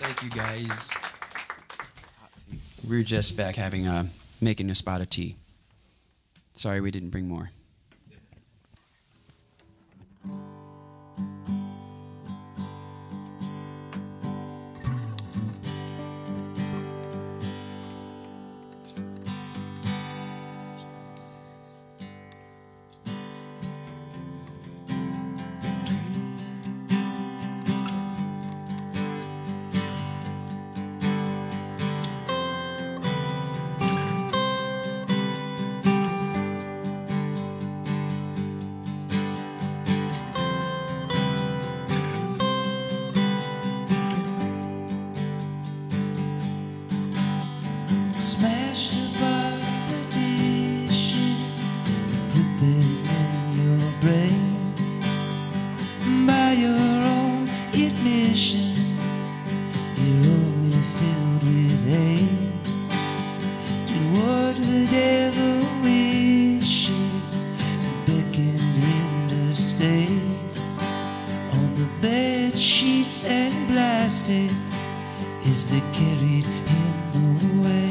Thank you, guys. We're just back having making a spot of tea. Sorry we didn't bring more. Smashed apart the dishes, put them in your brain. By your own admission, you're only filled with hate. Do what the devil wishes, beckoned him to stay. On the bed sheets and plastic as they carried him away.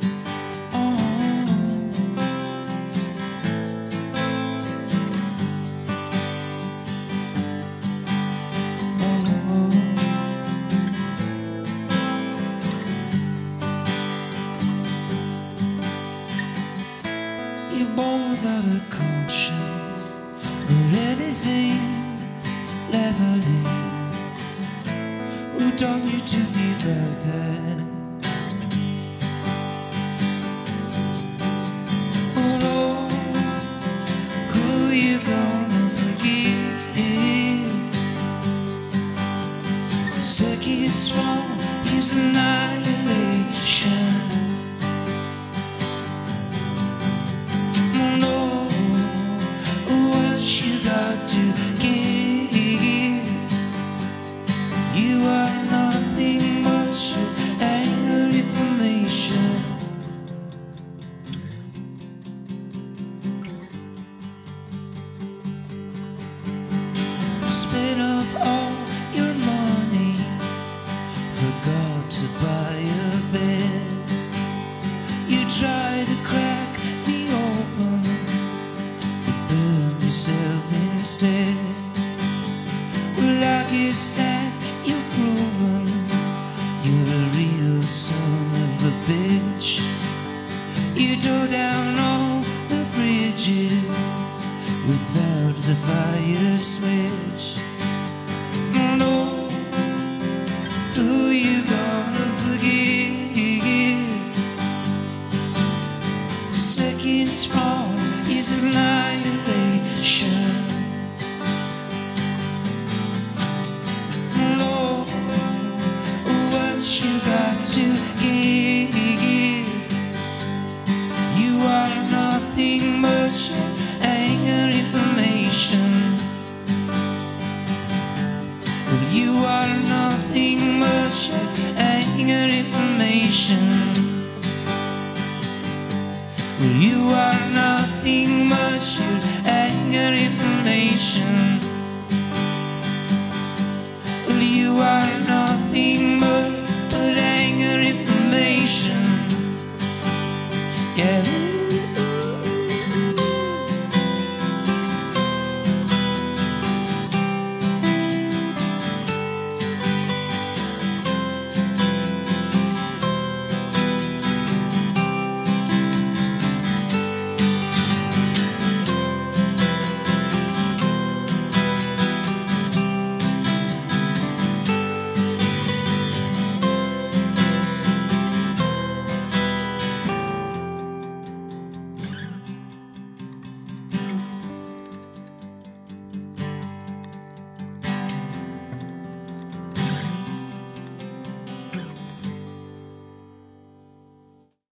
You're born without a conscience or anything leveling. Who taught you to be like that? But oh, who you gonna forgive? Circuits from his annihilation.